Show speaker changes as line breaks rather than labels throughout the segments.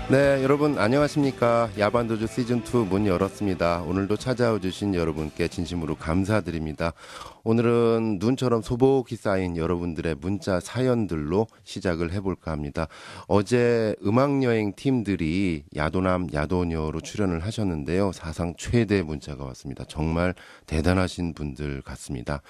네, 여러분 안녕하십니까? 야반도주 시즌2 문 열었습니다. 오늘도 찾아와 주신 여러분께 진심으로 감사드립니다. 오늘은 눈처럼 소복이 쌓인 여러분들의 문자 사연들로 시작을 해볼까 합니다. 어제 음악여행 팀들이 야도남, 야도녀로 출연을 하셨는데요. 사상 최대 문자가 왔습니다. 정말 대단하신 분들 같습니다.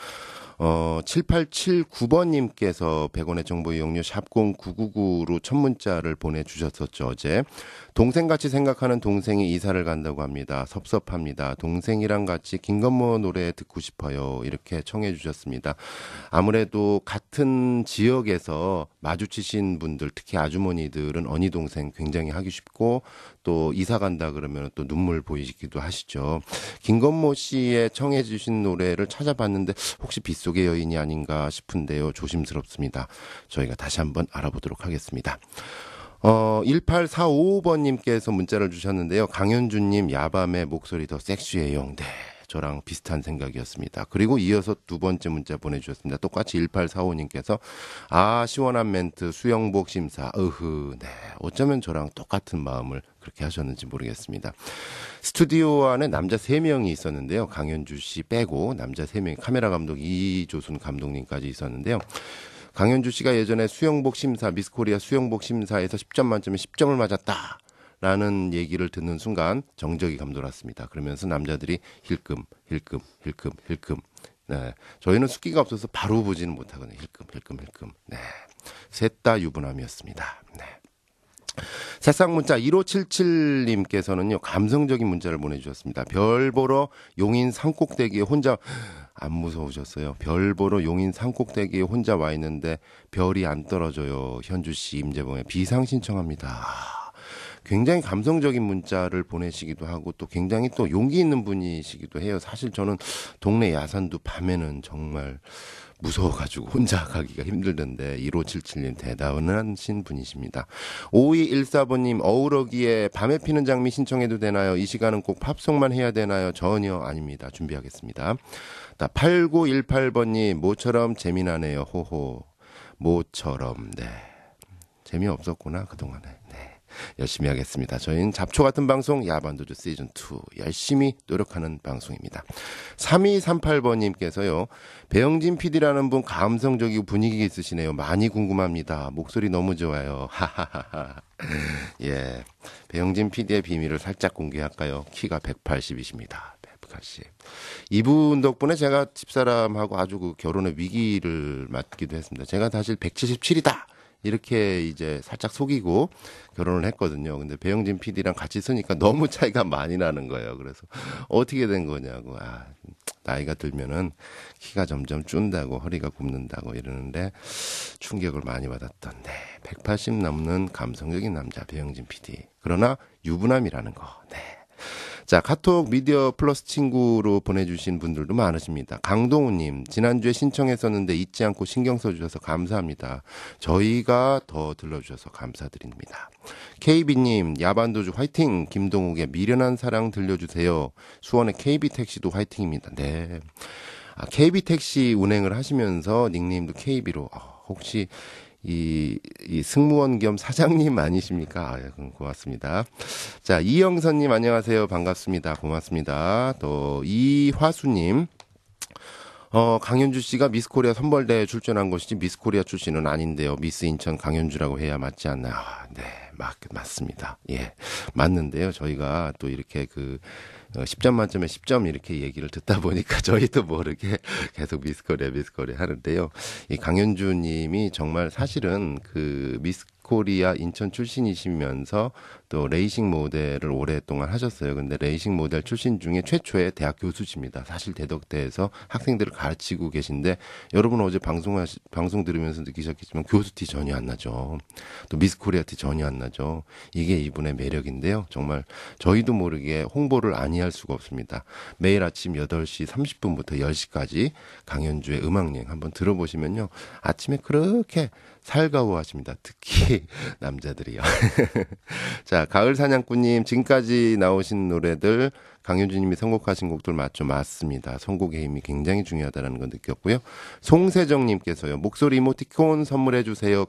7879번님께서 100원의 정보 이용료 샵0999로 첫 문자를 보내주셨었죠, 어제. 동생같이 생각하는 동생이 이사를 간다고 합니다. 섭섭합니다. 동생이랑 같이 김건모 노래 듣고 싶어요. 이렇게 청해 주셨습니다. 아무래도 같은 지역에서 마주치신 분들, 특히 아주머니들은 언니 동생 굉장히 하기 쉽고 또 이사 간다 그러면 또 눈물 보이기도 하시죠. 김건모 씨의 청해 주신 노래를 찾아봤는데 혹시 빗속의 여인이 아닌가 싶은데요. 조심스럽습니다. 저희가 다시 한번 알아보도록 하겠습니다. 1845번님께서 문자를 주셨는데요. 강현주님 야밤의 목소리 더 섹시해요. 네. 저랑 비슷한 생각이었습니다. 그리고 이어서 두 번째 문자 보내주셨습니다. 똑같이 1845님께서 시원한 멘트 수영복 심사 네. 어쩌면 저랑 똑같은 마음을 그렇게 하셨는지 모르겠습니다. 스튜디오 안에 남자 3명이 있었는데요. 강현주 씨 빼고 남자 3명이 카메라 감독 이조순 감독님까지 있었는데요. 강현주 씨가 예전에 수영복 심사 미스코리아 수영복 심사에서 10점 만점에 10점을 맞았다. 라는 얘기를 듣는 순간 정적이 감돌았습니다. 그러면서 남자들이 힐끔. 네. 저희는 숫기가 없어서 바로 보지는 못하거든요. 힐끔. 네. 셋 다 유부남이었습니다. 네. 새싹 문자 1577님께서는요. 감성적인 문자를 보내주셨습니다. 별 보러 용인 산꼭대기에 혼자 안 무서우셨어요? 별 보러 용인 산꼭대기에 혼자 와 있는데 별이 안 떨어져요. 현주씨 임재봉의 비상 신청합니다. 굉장히 감성적인 문자를 보내시기도 하고 또 굉장히 또 용기 있는 분이시기도 해요. 사실 저는 동네 야산도 밤에는 정말 무서워가지고 혼자 가기가 힘들던데 1577님 대단하신 분이십니다. 5214번님 어우러기에 밤에 피는 장미 신청해도 되나요? 이 시간은 꼭 팝송만 해야 되나요? 전혀 아닙니다. 준비하겠습니다. 8918번님 모처럼 재미나네요. 호호 모처럼 네 재미없었구나 그동안에. 네. 열심히 하겠습니다. 저희는 잡초 같은 방송 야반도주 시즌2 열심히 노력하는 방송입니다. 3238번님께서요. 배영진 PD라는 분 감성적이고 분위기 있으시네요. 많이 궁금합니다. 목소리 너무 좋아요. 하하하하. 예, 배영진 PD의 비밀을 살짝 공개할까요? 키가 180이십니다. 180. 이분 덕분에 제가 집사람하고 아주 그 결혼의 위기를 맞기도 했습니다. 제가 사실 177이다. 이렇게 이제 살짝 속이고 결혼을 했거든요. 근데 배영진 PD랑 같이 쓰니까 너무 차이가 많이 나는 거예요. 그래서 어떻게 된 거냐고. 나이가 들면은 키가 점점 준다고 허리가 굽는다고 이러는데 충격을 많이 받았던데 180 넘는 감성적인 남자 배영진 PD. 그러나 유부남이라는 거. 네. 자, 카톡 미디어 플러스 친구로 보내주신 분들도 많으십니다. 강동우님, 지난주에 신청했었는데 잊지 않고 신경 써주셔서 감사합니다. 저희가 더 들러주셔서 감사드립니다. KB님, 야반도주 화이팅! 김동욱의 미련한 사랑 들려주세요. 수원의 KB택시도 화이팅입니다. 네. KB택시 운행을 하시면서 닉네임도 KB로, 혹시 이 승무원 겸 사장님 아니십니까? 고맙습니다. 자, 이영선님 안녕하세요. 반갑습니다. 고맙습니다. 또 이화수님. 강현주 씨가 미스코리아 선발대회에 출전한 것이지 미스코리아 출신은 아닌데요. 미스 인천 강현주라고 해야 맞지 않나요? 네, 맞습니다. 예, 맞는데요. 저희가 또 이렇게 10점 만점에 10점 이렇게 얘기를 듣다 보니까 저희도 모르게 계속 미스코리아 하는데요. 이 강현주 님이 정말 사실은 미스코리아 인천 출신이시면서 또 레이싱 모델을 오랫동안 하셨어요. 근데 레이싱 모델 출신 중에 최초의 대학 교수십니다. 사실 대덕대에서 학생들을 가르치고 계신데 여러분 어제 방송 들으면서 느끼셨겠지만 교수 티 전혀 안 나죠. 또 미스코리아 티 전혀 안 나죠. 이게 이분의 매력인데요. 정말 저희도 모르게 홍보를 아니할 수가 없습니다. 매일 아침 8시 30분부터 10시까지 강현주의 음악여행 한번 들어보시면요. 아침에 그렇게 살가워하십니다. 특히 남자들이요. 자, 가을 사냥꾼님 지금까지 나오신 노래들 강현주님이 선곡하신 곡들 맞죠? 맞습니다. 선곡의 힘이 굉장히 중요하다는 걸 느꼈고요. 송세정님께서요. 목소리 이모티콘 선물해 주세요.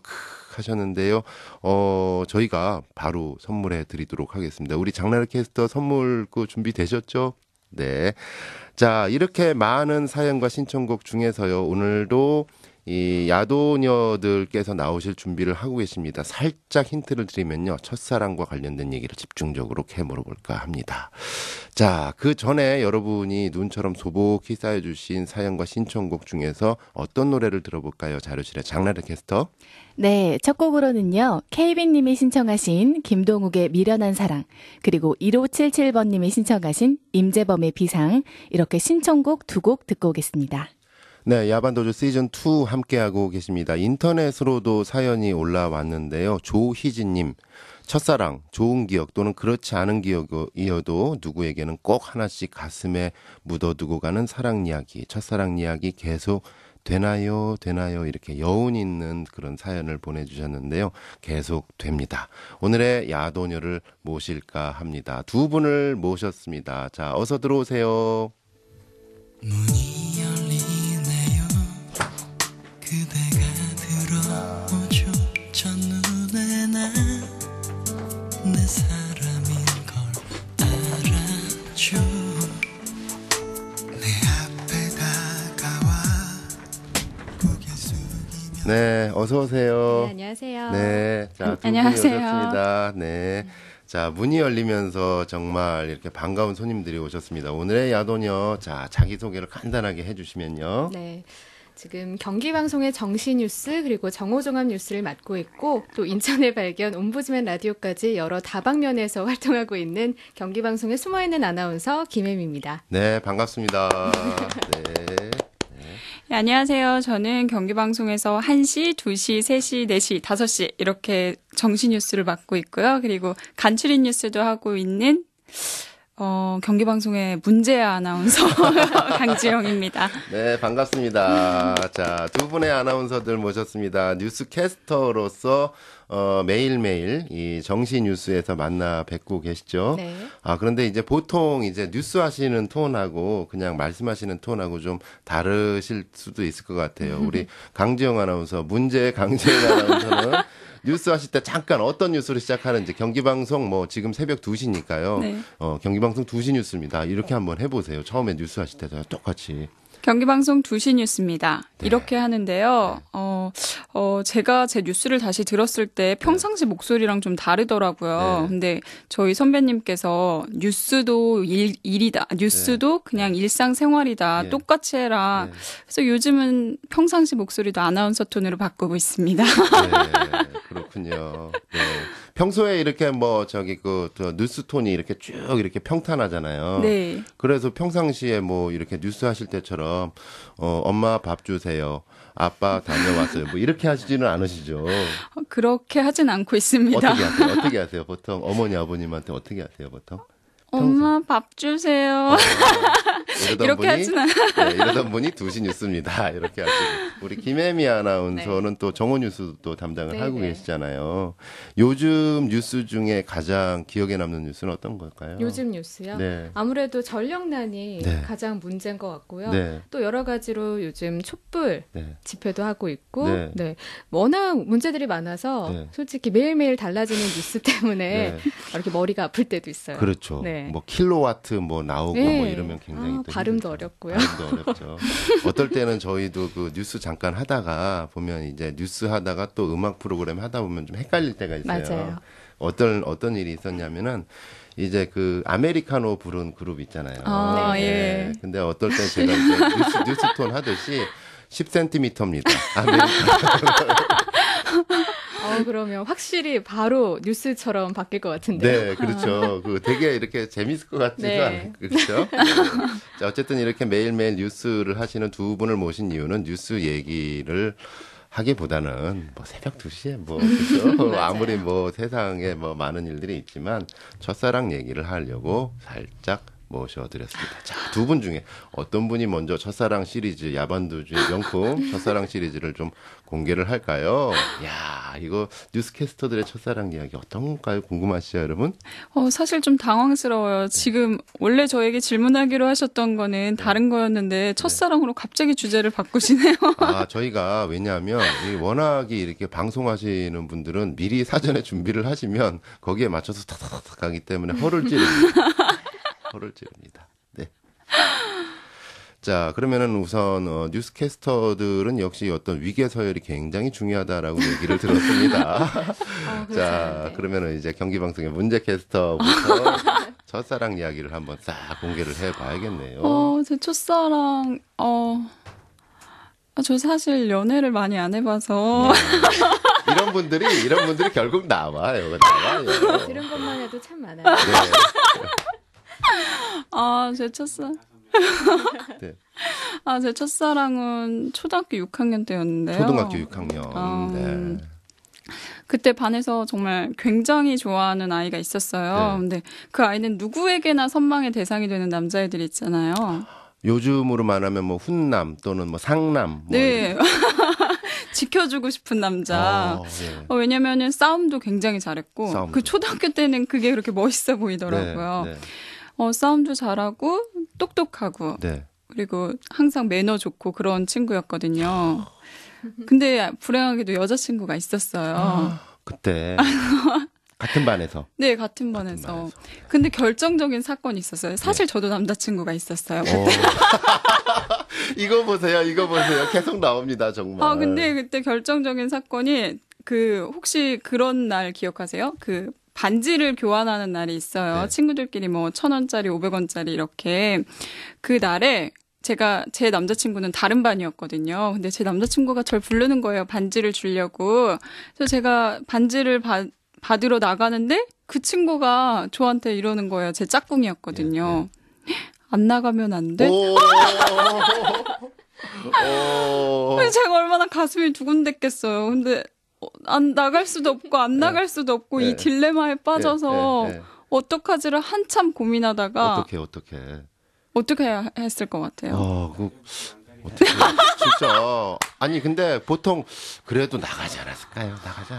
하셨는데요. 저희가 바로 선물해 드리도록 하겠습니다. 우리 장나르 캐스터 선물 준비되셨죠? 네. 자, 이렇게 많은 사연과 신청곡 중에서요, 오늘도 이 야도녀들께서 나오실 준비를 하고 계십니다. 살짝 힌트를 드리면요, 첫사랑과 관련된 얘기를 집중적으로 캐물어볼까 합니다. 자, 그 전에 여러분이 눈처럼 소복히 쌓여주신 사연과 신청곡 중에서 어떤 노래를 들어볼까요? 자료실의 장나르 캐스터.
네, 첫 곡으로는요, 케이빈님이 신청하신 김동욱의 미련한 사랑, 그리고 1577번님이 신청하신 임재범의 비상, 이렇게 신청곡 두 곡 듣고 오겠습니다.
네, 야반도주 시즌2 함께하고 계십니다. 인터넷으로도 사연이 올라왔는데요. 조희진님, 첫사랑, 좋은 기억 또는 그렇지 않은 기억이어도 누구에게는 꼭 하나씩 가슴에 묻어두고 가는 사랑 이야기, 첫사랑 이야기 계속 되나요? 이렇게 여운 있는 그런 사연을 보내주셨는데요. 계속 됩니다. 오늘의 야도녀를 모실까 합니다. 두 분을 모셨습니다. 자, 어서 들어오세요.
문이 열리네요. 그대가 들어오죠. 첫눈에 나 내 사람인 걸 알았죠. 내 앞에 다가와 고개 숙이며
네, 어서 오세요.
네, 안녕하세요.
네, 자, 두 분이
안녕하세요.
오셨습니다. 네. 자, 문이 열리면서 정말 이렇게 반가운 손님들이 오셨습니다. 오늘의 야도녀, 자, 자기소개를 간단하게 해주시면요.
네. 지금 경기방송의 정시뉴스 그리고 정오종합 뉴스를 맡고 있고 또 인천의 발견, 옴부즈맨 라디오까지 여러 다방면에서 활동하고 있는 경기방송에 숨어있는 아나운서 김혜미입니다.
네, 반갑습니다. 네.
네, 안녕하세요. 저는 경기방송에서 1시, 2시, 3시, 4시, 5시 이렇게 정시뉴스를 맡고 있고요. 그리고 간추린 뉴스도 하고 있는 경기방송의 문제아 아나운서 강지영입니다.
네, 반갑습니다. 자, 두 분의 아나운서들 모셨습니다. 뉴스캐스터로서 매일매일 이 정시 뉴스에서 만나 뵙고 계시죠?
네.
아, 그런데 이제 보통 이제 뉴스 하시는 톤하고 그냥 말씀하시는 톤하고 좀 다르실 수도 있을 것 같아요. 우리 강지영 아나운서, 강지영 아나운서는 뉴스 하실 때 잠깐 어떤 뉴스를 시작하는지 경기방송 뭐 지금 새벽 2시니까요.
네.
경기방송 2시 뉴스입니다. 이렇게 한번 해보세요. 처음에 뉴스 하실 때도 똑같이.
경기방송 2시 뉴스입니다.
네.
이렇게 하는데요. 제가 제 뉴스를 다시 들었을 때 평상시 목소리랑 좀 다르더라고요.
네.
근데 저희 선배님께서 뉴스도 일이다. 뉴스도 그냥 일상생활이다.
네.
똑같이 해라.
네.
그래서 요즘은 평상시 목소리도 아나운서 톤으로 바꾸고 있습니다.
네, 그렇군요. 네. 평소에 이렇게 뉴스 톤이 이렇게 쭉 이렇게 평탄하잖아요.
네.
그래서 평상시에 뭐 이렇게 뉴스 하실 때처럼 엄마 밥 주세요. 아빠 다녀왔어요. 뭐 이렇게 하시지는 않으시죠?
그렇게 하진 않고 있습니다.
어떻게 하세요? 보통 어머니 아버님한테 어떻게 하세요? 보통?
엄마 밥 주세요. 이렇게 하진 않아요.
네, 이러던 분이 2시 뉴스입니다. 이렇게 하시고. 우리 김혜미 아나운서는 또 정오 뉴스도 담당을
네,
하고
네.
계시잖아요. 요즘 뉴스 중에 가장 기억에 남는 뉴스는 어떤 걸까요?
요즘 뉴스요?
네.
아무래도 전력난이
네.
가장 문제인 것 같고요.
네.
또 여러 가지로 요즘 촛불
네.
집회도 하고 있고
네.
네. 워낙 문제들이 많아서
네.
솔직히 매일매일 달라지는 뉴스 때문에
네.
이렇게 머리가 아플 때도 있어요.
그렇죠.
네.
뭐 킬로와트 뭐 나오고
네.
뭐 이러면 굉장히 또
발음도
힘들죠.
어렵고요.
발음도 어렵죠. 어떨 때는 저희도 그 뉴스 잠깐 하다가 보면 이제 뉴스 하다가 또 음악 프로그램 하다 보면 좀 헷갈릴 때가 있어요.
맞아요.
어떤 일이 있었냐면은 이제 그 아메리카노 부른 그룹 있잖아요.
아,
네.
예.
근데 어떨 때 제가 이제 뉴스 톤 하듯이 10cm입니다. 아메리카노.
그러면 확실히 바로 뉴스처럼 바뀔 것 같은데요.
네, 그렇죠. 그 되게 이렇게 재밌을 것 같지도
네.
않아요. 그렇죠? 네. 자, 어쨌든 이렇게 매일매일 뉴스를 하시는 두 분을 모신 이유는 뉴스 얘기를 하기보다는 뭐 새벽 2시에 뭐 그렇죠? 아무리 뭐 세상에 뭐 많은 일들이 있지만 첫사랑 얘기를 하려고 살짝 모셔드렸습니다. 자, 두 분 중에 어떤 분이 먼저 첫사랑 시리즈, 야반도주의 명품 첫사랑 시리즈를 좀 공개를 할까요? 야, 이거 뉴스캐스터들의 첫사랑 이야기 어떤 건가요? 궁금하시죠, 여러분?
사실 좀 당황스러워요. 지금 원래 저에게 질문하기로 하셨던 거는 다른 거였는데 첫사랑으로 갑자기 주제를 바꾸시네요.
아, 저희가 왜냐하면 워낙에 이렇게 방송하시는 분들은 미리 사전에 준비를 하시면 거기에 맞춰서 탁탁탁 가기 때문에 허를 찌릅니다. 허를 찌릅니다. 네. 자, 그러면은 우선 뉴스캐스터들은 역시 어떤 위계 서열이 굉장히 중요하다라고 얘기를 들었습니다.
그렇죠.
자,
네.
그러면은 이제 경기방송의 문제캐스터부터 첫사랑 이야기를 한번 싹 공개를 해봐야겠네요.
제 첫사랑, 저 사실 연애를 많이 안 해봐서.
네. 이런 분들이 결국 나와요.
들은 것만 해도 참 많아요.
네.
제 첫사랑.
네.
제 첫사랑은 초등학교 6학년 때였는데요.
초등학교 6학년. 네.
그때 반에서 정말 굉장히 좋아하는 아이가 있었어요.
네.
근데 그 아이는 누구에게나 선망의 대상이 되는 남자애들 있잖아요.
요즘으로 말하면 뭐 훈남 또는 뭐 상남. 뭐
네. 지켜주고 싶은 남자.
네.
왜냐면은 싸움도 굉장히 잘했고,
싸움도.
그 초등학교 때는 그게 그렇게 멋있어 보이더라고요.
네.
싸움도 잘하고, 똑똑하고,
네.
그리고 항상 매너 좋고 그런 친구였거든요. 근데 불행하게도 여자친구가 있었어요.
그때 같은 반에서.
네, 같은 반에서. 근데 결정적인 사건이 있었어요. 사실 저도 남자친구가 있었어요.
이거 보세요. 계속 나옵니다, 정말.
근데 그때 결정적인 사건이 혹시 그런 날 기억하세요? 반지를 교환하는 날이 있어요.
네.
친구들끼리 뭐 1,000원짜리, 500원짜리 이렇게. 그 날에 제 남자친구는 다른 반이었거든요. 근데 제 남자친구가 저를 부르는 거예요. 반지를 주려고. 그래서 제가 반지를 받으러 나가는데 그 친구가 저한테 이러는 거예요. 제 짝꿍이었거든요. 안 나가면 안 돼? 제가 얼마나 가슴이 두근댔겠어요. 근데 안 나갈 수도 없고 안 나갈 수도 없고 이 딜레마에 빠져서 어떡하지를 한참 고민하다가 어떻게 해야 했을 것 같아요?
어떻게 진짜 아니 근데 보통 그래도 나가지 않았을까?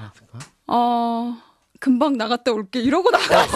금방 나갔다 올게 이러고 나갔어.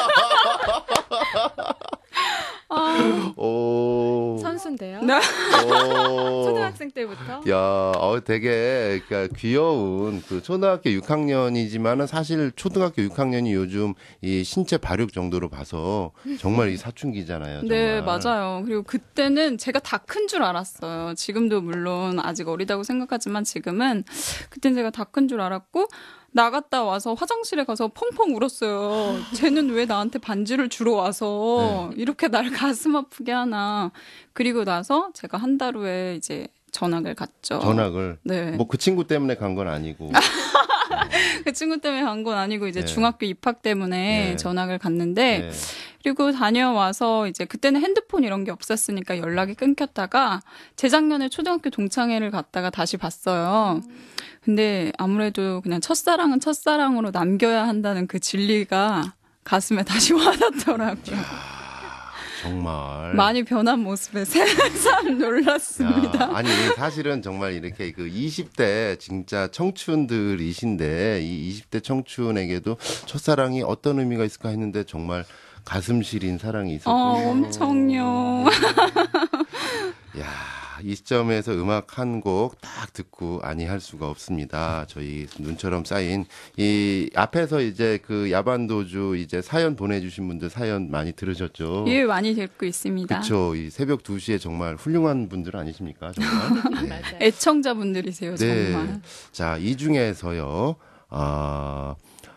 선수인데요.
네.
초등학생 때부터.
야, 되게 그러니까 귀여운 그 초등학교 6학년이지만은 사실 초등학교 6학년이 요즘 이 신체 발육 정도로 봐서 정말 이 사춘기잖아요. 정말.
네, 맞아요. 그리고 그때는 제가 다 큰 줄 알았어요. 지금도 물론 아직 어리다고 생각하지만 지금은 그땐 제가 다 큰 줄 알았고 나갔다 와서 화장실에 가서 펑펑 울었어요. 쟤는 왜 나한테 반지를 주러 와서 이렇게 날 가슴 아프게 하나. 그리고 나서 제가 한 달 후에 이제 전학을 갔죠.
전학을?
네.
뭐 그 친구 때문에 간 건 아니고.
그 친구 때문에 간 건 아니고 이제 중학교 입학 때문에 전학을 갔는데 그리고 다녀와서 이제 그때는 핸드폰 이런 게 없었으니까 연락이 끊겼다가 재작년에 초등학교 동창회를 갔다가 다시 봤어요. 근데 아무래도 그냥 첫사랑은 첫사랑으로 남겨야 한다는 그 진리가 가슴에 다시 와닿더라고요.
정말.
많이 변한 모습에 새삼 놀랐습니다.
아니, 사실은 정말 이렇게 그 20대 진짜 청춘들이신데 이 20대 청춘에게도 첫사랑이 어떤 의미가 있을까 했는데 정말 가슴 시린 사랑이 있었군요.
엄청요.
야, 이 시점에서 음악 한 곡 딱 듣고 아니할 수가 없습니다. 저희 눈처럼 쌓인 이 앞에서 이제 그 야반도주 이제 사연 보내주신 분들 사연 많이 들으셨죠?
예, 많이 듣고 있습니다.
그렇죠. 이 새벽 2시에 정말 훌륭한 분들 아니십니까? 정말. 네.
맞아요.
애청자분들이세요, 정말.
자, 이 중에서요.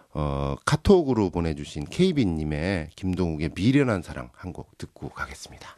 카톡으로 보내주신 KB님의 김동욱의 미련한 사랑 한 곡 듣고 가겠습니다.